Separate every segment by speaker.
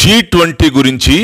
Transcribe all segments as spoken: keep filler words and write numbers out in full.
Speaker 1: G twenty గురించి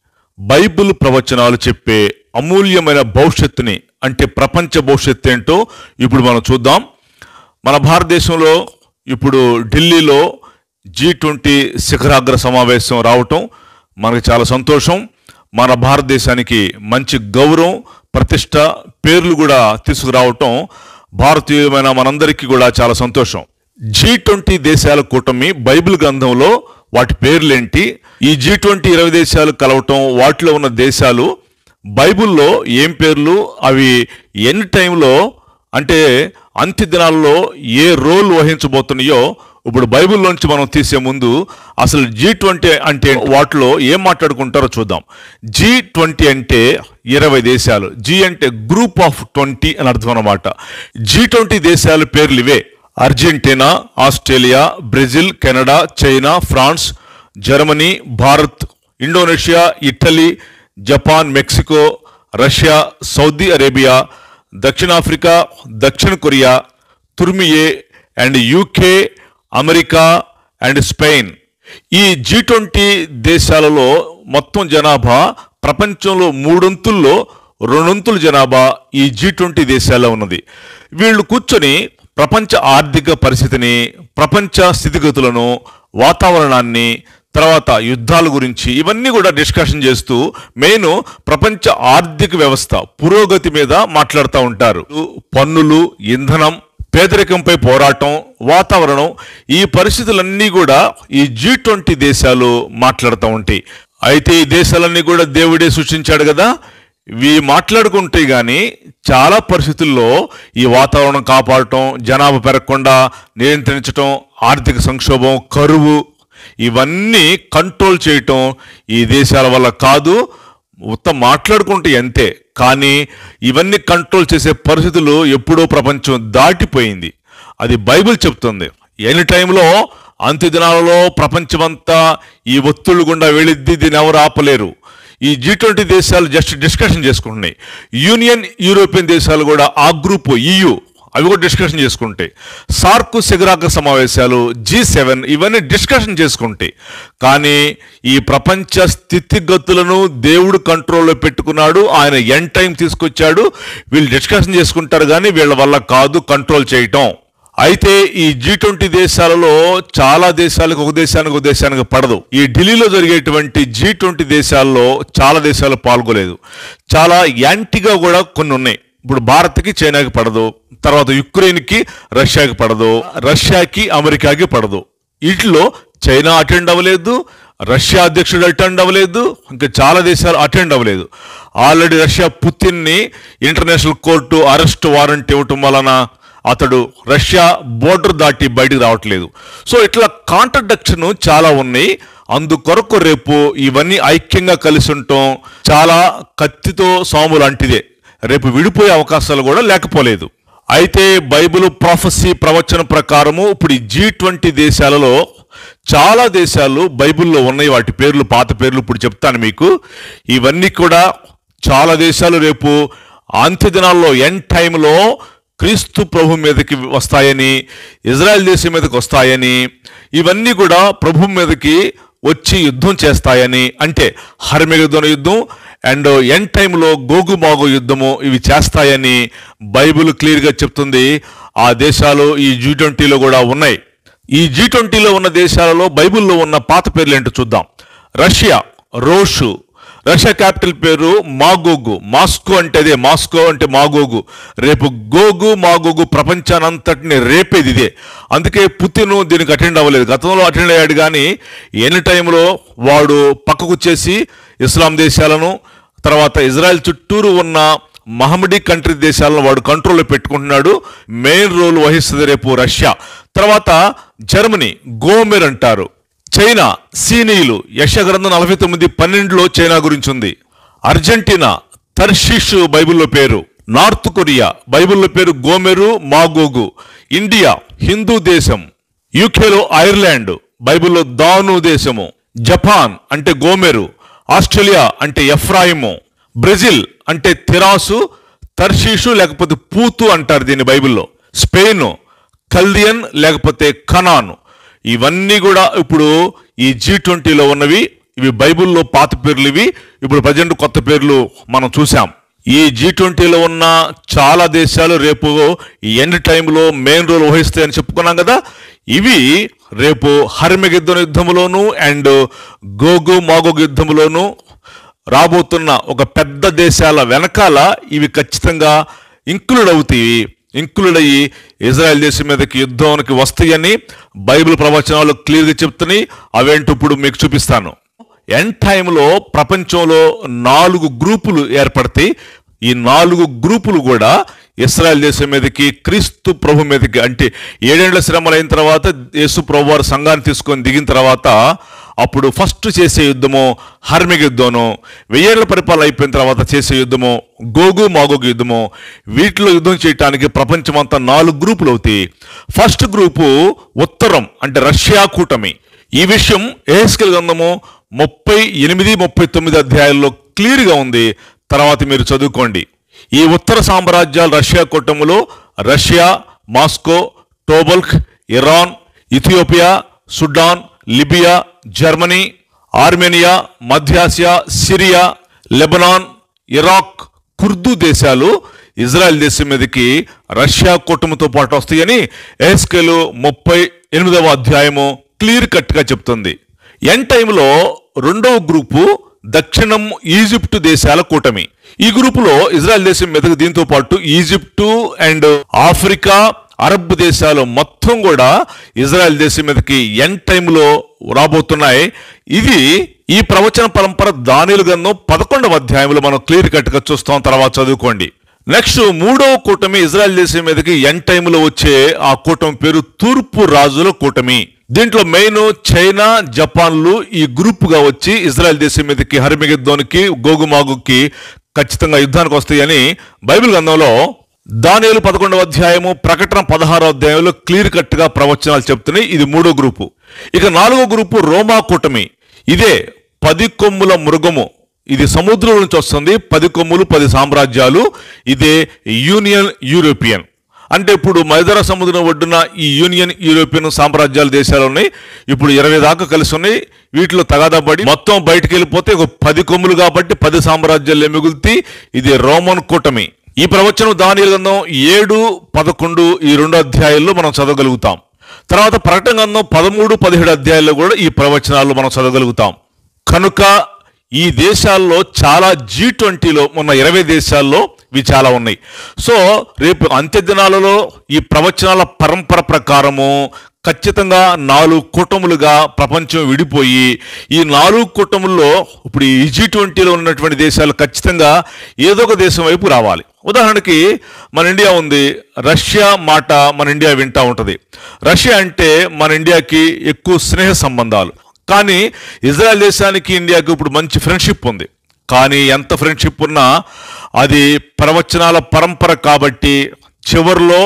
Speaker 1: Bible ప్రవచనాలు చెప్పే అమూల్యమైన భవిష్యత్తుని, అంటే ప్రపంచ భవిష్యత్తు ఏంటో ఇప్పుడు మనం చూద్దాం. మన భారతదేశంలో ఇప్పుడు ఢిల్లీలో జీ ట్వంటీ శిఖరాగ్ర సమావేశం రావటం మనకి చాలా సంతోషం. మన భారతదేశానికి మంచి గౌరవం, ప్రతిష్ట, పేర్లు కూడా తీసుకురావటం భారతీయమైన మనందరికీ కూడా చాలా సంతోషం. జీ ట్వంటీ దేశాల కూటమి బైబిల్ గ్రంథంలో వాటి పేర్లేంటి, ఈ జీ ట్వంటీ ఇరవై దేశాలు కలవటం, వాటిలో ఉన్న దేశాలు బైబిల్లో ఏం పేర్లు, అవి ఎన్ని టైంలో అంటే అంత్య దినాల్లో ఏ రోల్ వహించబోతున్నాయో ఇప్పుడు బైబిల్లోంచి మనం తీసే ముందు అసలు జీ ట్వంటీ అంటే వాటిలో ఏం మాట్లాడుకుంటారో చూద్దాం. జీ ట్వంటీ అంటే ఇరవై దేశాలు, జీ అంటే గ్రూప్ ఆఫ్ ట్వంటీ అని అర్థం అన్నమాట. జీ ట్వంటీ దేశాల పేర్లు ఇవే: Argentina, Australia, Brazil, Canada, China, France, Germany, Bharat, Indonesia, Italy, Japan, Mexico, Russia, Saudi Arabia, దక్షిణాఫ్రికా, దక్షిణ Korea, Turkiye and UK, America and Spain. ఈ జీ ట్వంటీ దేశాలలో మొత్తం జనాభా ప్రపంచంలో మూడొంతుల్లో రెండొంతుల జనాభా ఈ జీ ట్వంటీ దేశాల్లో ఉన్నది. వీళ్ళు కూర్చొని ప్రపంచ ఆర్థిక పరిస్థితిని, ప్రపంచ స్థితిగతులను, వాతావరణాన్ని, తర్వాత యుద్ధాల గురించి ఇవన్నీ కూడా డిస్కషన్ చేస్తూ మెయిన్ ప్రపంచ ఆర్థిక వ్యవస్థ పురోగతి మీద మాట్లాడుతూ ఉంటారు. పన్నులు, ఇంధనం, పేదరికంపై పోరాటం, వాతావరణం, ఈ పరిస్థితులన్నీ కూడా ఈ జీ ట్వంటీ దేశాలు మాట్లాడుతూ ఉంటాయి. అయితే ఈ దేశాలన్నీ కూడా దేవుడే సృష్టించాడు కదా, ఇవి మాట్లాడుకుంటే కానీ చాలా పరిస్థితుల్లో ఈ వాతావరణం కాపాడటం, జనాభా పెరగకుండా నియంత్రించటం, ఆర్థిక సంక్షోభం, కరువు, ఇవన్నీ కంట్రోల్ చేయటం ఈ దేశాల వల్ల కాదు. మొత్తం మాట్లాడుకుంటే అంతే, కానీ ఇవన్నీ కంట్రోల్ చేసే పరిస్థితులు ఎప్పుడో ప్రపంచం దాటిపోయింది. అది బైబిల్ చెప్తుంది. ఎనీ టైంలో అంత్య దినాలలో ప్రపంచమంతా ఈ ఒత్తిళ్లు గుండా వెళ్ళిద్ది, దీన్ని ఎవరు ఆపలేరు. ఈ జీ ట్వంటీ దేశాలు జస్ట్ డిస్కషన్ చేసుకుంటున్నాయి. యూనియన్ యూరోపియన్ దేశాలు కూడా ఆ గ్రూపు ఈయూ అవి కూడా డిస్కషన్ చేసుకుంటాయి. సార్క్ శిఖరాగ్ర సమావేశాలు, జీ సెవెన్ ఇవన్నీ డిస్కషన్ చేసుకుంటాయి. కానీ ఈ ప్రపంచ స్థితిగతులను దేవుడు కంట్రోల్లో పెట్టుకున్నాడు, ఆయన ఎండ్ టైం తీసుకొచ్చాడు. వీళ్ళు డిస్కషన్ చేసుకుంటారు కానీ వీళ్ళ వల్ల కాదు కంట్రోల్ చేయటం. అయితే ఈ జీ ట్వంటీ దేశాలలో చాలా దేశాలకు ఒక దేశానికి ఒక దేశానికి పడదు. ఈ ఢిల్లీలో జరిగేటువంటి జీ ట్వంటీ దేశాల్లో చాలా దేశాలు పాల్గొలేదు. చాలా యాంటీగా కూడా కొన్ని ఉన్నాయి. ఇప్పుడు భారత్కి చైనాకి పడదు, తర్వాత యుక్రెయిన్కి రష్యాకి పడదు, రష్యాకి అమెరికాకి పడదు. వీటిలో చైనా అటెండ్ అవ్వలేదు, రష్యా అధ్యక్షుడు అటెండ్ అవ్వలేదు, ఇంకా చాలా దేశాలు అటెండ్ అవ్వలేదు. ఆల్రెడీ రష్యా పుతిన్ని ఇంటర్నేషనల్ కోర్టు అరెస్ట్ వారెంట్ ఇవ్వటం వలన అతడు రష్యా బోర్డర్ దాటి బయటికి రావట్లేదు. సో ఇట్లా కాంట్రడిక్షన్ చాలా ఉన్నాయి. అందుకొరకు రేపు ఇవన్నీ ఐక్యంగా కలిసి ఉండటం చాలా కత్తితో సాము లాంటిదే. రేపు విడిపోయే అవకాశాలు కూడా లేకపోలేదు. అయితే బైబిల్ ప్రాఫెసీ ప్రవచన ప్రకారము ఇప్పుడు ఈ జీ ట్వంటీ దేశాలలో చాలా దేశాలు బైబిల్లో ఉన్నాయి. వాటి పేర్లు, పాత పేర్లు ఇప్పుడు చెప్తాను మీకు. ఇవన్నీ కూడా చాలా దేశాలు రేపు అంత్య దినాల్లో ఎండ్ టైంలో క్రీస్తు ప్రభు మీదకి వస్తాయని, ఇజ్రాయెల్ దేశం మీదకి వస్తాయని, ఇవన్నీ కూడా ప్రభు మీదకి వచ్చి యుద్ధం చేస్తాయని, అంటే హర్మెగెద్దోను యుద్ధం అండ్ ఎండ్ టైంలో గోగు మాగు యుద్ధము ఇవి చేస్తాయని బైబిల్ క్లియర్గా చెప్తుంది. ఆ దేశాలు ఈ జీ ట్వంటీలో కూడా ఉన్నాయి. ఈ జీ ట్వంటీలో ఉన్న దేశాలలో బైబిల్లో ఉన్న పాత పేర్లు ఏంటో చూద్దాం. రష్యా, రోషు. రష్యా క్యాపిటల్ పేరు మాగోగు. మాస్కో అంటే అదే, మాస్కో అంటే మాగోగు. రేపు గోగు మాగోగు ప్రపంచానంతటిని రేపేది ఇదే. అందుకే పుతిన్ దీనికి అటెండ్ అవ్వలేదు. గతంలో అటెండ్ అయ్యాడు కానీ ఎనీ టైంలో వాడు పక్కకు వచ్చేసి ఇస్లాం దేశాలను, తర్వాత ఇజ్రాయెల్ చుట్టూరు ఉన్న మహమ్మడీ కంట్రీ దేశాలను వాడు కంట్రోల్లో పెట్టుకుంటున్నాడు. మెయిన్ రోల్ వహిస్తుంది రేపు రష్యా. తర్వాత జర్మనీ, గోమెర్ అంటారు. చైనా, సీనీయులు. యెషయా గ్రంథం నలభై తొమ్మిది పన్నెండులో చైనా గురించి ఉంది. అర్జెంటీనా, తర్షీష్ బైబిల్లో పేరు. నార్త్ కొరియా బైబిల్లో పేరు గోమెరు, మాగోగు. ఇండియా హిందూ దేశం. యూకేలో ఐర్లాండ్ బైబిల్లో దాను దేశము. జపాన్ అంటే గోమెరు. ఆస్ట్రేలియా అంటే ఎఫ్రాయిము. బ్రెజిల్ అంటే తెరాసు, తర్షీషు లేకపోతే పూతు అంటారు దీన్ని బైబిల్లో. స్పెయిన్ కల్దియన్ లేకపోతే కనాను. ఇవన్నీ కూడా ఇప్పుడు ఈ జీ ట్వంటీలో ఉన్నవి. ఇవి బైబిల్లో పాత పేర్లు, ఇవి ఇప్పుడు ప్రజెంట్ కొత్త పేర్లు మనం చూసాం. ఈ జీ ట్వంటీలో ఉన్న చాలా దేశాలు రేపు ఎండ్ టైంలో మెయిన్ రోల్ వహిస్తాయని చెప్పుకున్నాం కదా. ఇవి రేపు హర్మగెద్దోను యుద్ధంలోను అండ్ గోగు మాగోగు యుద్ధంలోను రాబోతున్న ఒక పెద్ద దేశాల వెనకాల ఇవి ఖచ్చితంగా ఇంక్లూడ్ అవుతాయి. ఇంక్లూడ్ అయ్యి ఇజ్రాయెల్ దేశం మీదకి యుద్ధానికి వస్తాయని బైబిల్ ప్రవచనాలు క్లియర్గా చెప్తున్నాయి. అవేంటో ఇప్పుడు మీకు చూపిస్తాను. ఎండ్ టైంలో ప్రపంచంలో నాలుగు గ్రూపులు ఏర్పడతాయి. ఈ నాలుగు గ్రూపులు కూడా ఇశ్రాయేల్ దేశం మీదకి, క్రీస్తు ప్రభు మీదకి, అంటే ఏడేళ్ల శ్రమలు అయిన తర్వాత యేసు ప్రభు వారు సంఘాన్ని తీసుకొని దిగిన తర్వాత అప్పుడు ఫస్ట్ చేసే యుద్ధము హర్మగెద్దోను, వెయ్యేళ్ల పరిపాలన అయిపోయిన తర్వాత చేసే యుద్ధము గోగు మాగోగు యుద్ధము. వీటిలో యుద్ధం చేయడానికి ప్రపంచమంతా నాలుగు గ్రూపులు అవుతాయి. ఫస్ట్ గ్రూపు ఉత్తరం, అంటే రష్యా కూటమి. ఈ విషయం యెహెజ్కేలు గ్రంథము ముప్పై ఎనిమిది ముప్పై తొమ్మిది అధ్యాయాల్లో క్లియర్గా ఉంది. తర్వాత మీరు చదువుకోండి. ఈ ఉత్తర సామ్రాజ్యాల రష్యా కూటమిలో Russia, Moscow, Tobolsk, Iran, Ethiopia, Sudan, Libya, Germany, Armenia, మధ్యాసియా, సిరియా, లెబనాన్, ఇరాక్, కుర్దు దేశాలు ఇజ్రాయెల్ దేశం మీదకి రష్యా కూటమితో పాటు వస్తాయని యెహెజ్కేలు ముప్పై ఎనిమిదవ అధ్యాయము క్లియర్ కట్గా చెప్తుంది. ఎండ్ టైంలో రెండవ గ్రూపు దక్షిణం ఈజిప్టు దేశాల కూటమి. ఈ గ్రూపులో ఇజ్రాయెల్ దేశం మీదకి దీంతో పాటు ఈజిప్టు అండ్ ఆఫ్రికా, అరబ్ దేశాలు మొత్తం కూడా ఇజ్రాయెల్ దేశం మీదకి ఎండ్ టైంలో రాబోతున్నాయి. ఇది ఈ ప్రవచన పరంపర దానియేలు గ్రంథం పదకొండవ అధ్యాయంలో మనం క్లియర్ కట్గా చూస్తాం. తర్వాత చదువుకోండి. నెక్స్ట్ మూడవ కూటమి ఇజ్రాయెల్ దేశం మీదకి ఎండ్ టైంలో వచ్చే ఆ కూటమి పేరు తూర్పు రాజుల కూటమి. దీంట్లో మెయిన్ చైనా, జపాన్లు ఈ గ్రూప్గా వచ్చి ఇజ్రాయెల్ దేశం మీదకి హర్మగెద్దోనికి, గోగుమాగుకి ఖచ్చితంగా యుద్ధానికి వస్తాయని బైబిల్ గ్రంథంలో దానియేలు పదకొండవ అధ్యాయము, ప్రకటన పదహారవ అధ్యాయంలో క్లియర్ కట్గా ప్రవచనాలు చెప్తున్నాయి. ఇది మూడో గ్రూపు. ఇక నాలుగో గ్రూపు రోమా కూటమి. ఇదే పది కొమ్ముల మృగము. ఇది సముద్రం నుంచి వస్తుంది. పది కొమ్ములు, పది సామ్రాజ్యాలు. ఇదే యూనియన్ యూరోపియన్. అంటే ఇప్పుడు మైదరా సముద్రం ఒడ్డున ఈ యూనియన్ యూరోపియన్ సామ్రాజ్యాల దేశాలు ఉన్నాయి. ఇప్పుడు ఇరవై దాకా కలిసి ఉన్నాయి. వీటిలో తగాదాపడి మొత్తం బయటికి వెళ్ళిపోతే ఒక పది కొమ్ములు కాబట్టి పది సామ్రాజ్యాలే మిగులుతాయి. ఇది రోమన్ కూటమి. ఈ ప్రవచనం దానియేలు గ్రంథం ఏడు పదకొండు ఈ రెండు అధ్యాయాల్లో మనం చదవగలుగుతాం. తర్వాత ప్రకటన గ్రంథం పదమూడు పదిహేడు అధ్యాయాల్లో కూడా ఈ ప్రవచనాలు మనం చదవగలుగుతాం. కనుక ఈ దేశాల్లో చాలా జీ ట్వంటీలో ఉన్న ఇరవై దేశాల్లో ఇవి చాలా ఉన్నాయి. సో రేపు అంత్య దినాలలో ఈ ప్రవచనాల పరంపర ప్రకారము ఖచ్చితంగా నాలుగు కూటములుగా ప్రపంచం విడిపోయి ఈ నాలుగు కూటముల్లో ఇప్పుడు ఈ జీ ట్వంటీలో ఉన్నటువంటి దేశాలు ఖచ్చితంగా ఏదో ఒక దేశం వైపు రావాలి. ఉదాహరణకి మన ఇండియా ఉంది. రష్యా మాట మన ఇండియా వింటూ ఉంటుంది. రష్యా అంటే మన ఇండియాకి ఎక్కువ స్నేహ సంబంధాలు. కానీ ఇజ్రాయెల్ దేశానికి ఇండియాకి ఇప్పుడు మంచి ఫ్రెండ్షిప్ ఉంది. కానీ ఎంత ఫ్రెండ్షిప్ ఉన్నా అది ప్రవచనాల పరంపర కాబట్టి చివరిలో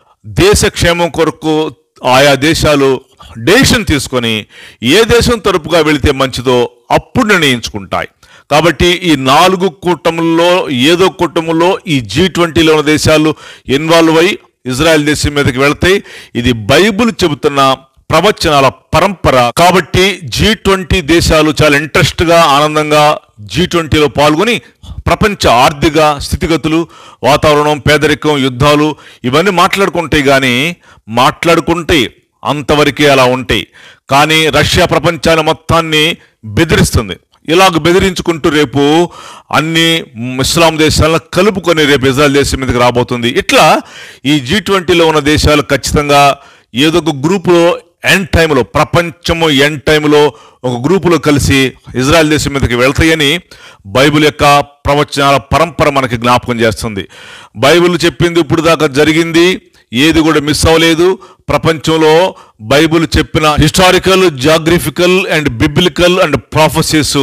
Speaker 1: దేశ క్షేమం కొరకు ఆయా దేశాలు డెసిషన్ తీసుకొని ఏ దేశం తరపుగా వెళితే మంచిదో అప్పుడు నిర్ణయించుకుంటాయి. కాబట్టి ఈ నాలుగు కూటముల్లో ఏదో కూటములో ఈ జీ ట్వంటీలో ఉన్న దేశాలు ఇన్వాల్వ్ అయ్యి ఇజ్రాయెల్ దేశం మీదకి వెళతాయి. ఇది బైబిల్ చెబుతున్న ప్రవచనాల పరంపర. కాబట్టి జీ ట్వంటీ దేశాలు చాలా ఇంట్రెస్ట్గా, ఆనందంగా జీ ట్వంటీలో పాల్గొని ప్రపంచ ఆర్థిక స్థితిగతులు, వాతావరణం, పేదరికం, యుద్ధాలు ఇవన్నీ మాట్లాడుకుంటాయి. కానీ మాట్లాడుకుంటే అంతవరకే అలా ఉంటాయి. కానీ రష్యా ప్రపంచాన్ని మొత్తాన్ని బెదిరిస్తుంది. ఇలాగ బెదిరించుకుంటూ రేపు అన్ని ఇస్లాం దేశాలను కలుపుకొని రేపు ఇజ్రాయెల్ దేశం మీదకి రాబోతుంది. ఇట్లా ఈ జీ ట్వంటీలో ఉన్న దేశాలు ఖచ్చితంగా ఏదో ఒక గ్రూపులో ఎండ్ టైంలో, ప్రపంచము ఎండ్ టైంలో ఒక గ్రూపులో కలిసి ఇజ్రాయెల్ దేశం మీదకి వెళ్తాయని బైబిల్ యొక్క ప్రవచనాల పరంపర మనకి జ్ఞాపకం చేస్తుంది. బైబిల్ చెప్పింది ఇప్పుడు దాకా జరిగింది, ఏది కూడా మిస్ అవ్వలేదు. ప్రపంచంలో బైబిల్ చెప్పిన historical, geographical and biblical and prophecies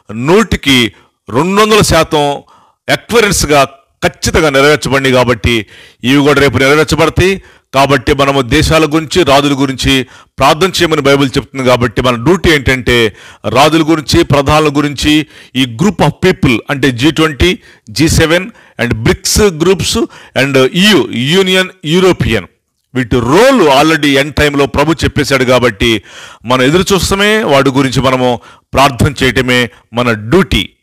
Speaker 1: నూటికి రెండు వందల శాతం ఎక్వరెన్స్గా ఖచ్చితంగా నెరవేర్చబడి కాబట్టి ఇవి కూడా రేపు నెరవేర్చబడతాయి. కాబట్టి మనము దేశాల గురించి, రాజుల గురించి ప్రార్థన చేయమని బైబిల్ చెప్తుంది. కాబట్టి మన డ్యూటీ ఏంటంటే రాజుల గురించి, ప్రధానుల గురించి, ఈ గ్రూప్ ఆఫ్ పీపుల్ అంటే G twenty, G seven and BRICS groups and EU union European వీటి రోల్ ఆల్రెడీ ఎండ్ టైంలో ప్రభు చెప్పేశాడు కాబట్టి మనం ఎదురు చూస్తామే, వాటి గురించి మనము ప్రార్థన చేయటమే మన డ్యూటీ.